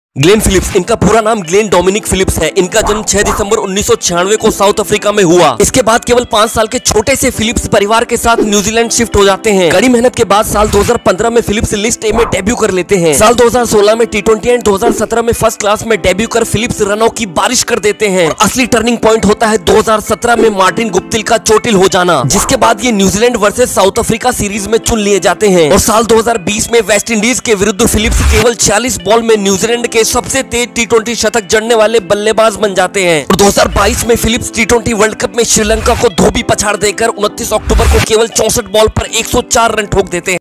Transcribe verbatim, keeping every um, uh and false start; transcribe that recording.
Glenn Phillips, इनका पूरा नाम ग्लेन डोमिनिक फिलिप्स है। इनका जन्म छह दिसंबर उन्नीस सौ छियानवे को साउथ अफ्रीका में हुआ। इसके बाद केवल पाँच साल के छोटे से फिलिप्स परिवार के साथ न्यूजीलैंड शिफ्ट हो जाते हैं। कड़ी मेहनत के बाद साल दो हज़ार पंद्रह में फिलिप्स लिस्ट ए में डेब्यू कर लेते हैं। साल दो हज़ार सोलह में टी ट्वेंटी एंड दो हज़ार सत्रह में फर्स्ट क्लास में डेब्यू कर फिलिप्स रनों की बारिश कर देते हैं। असली टर्निंग पॉइंट होता है दो हज़ार सत्रह में मार्टिन गुप्टिल का चोटिल हो जाना, जिसके बाद ये New Zealand versus South Africa series में चुन लिए जाते हैं। और साल दो हज़ार बीस में वेस्ट इंडीज के विरुद्ध फिलिप्स केवल छियालीस बॉल में न्यूजीलैंड के सबसे तेज टी ट्वेंटी शतक जड़ने वाले बल्लेबाज बन जाते हैं। और दो हज़ार बाईस में Phillips T twenty world cup में श्रीलंका को धोबी पछाड़ देकर उनतीस अक्टूबर को केवल चौसठ बॉल पर एक सौ चार रन ठोक देते हैं।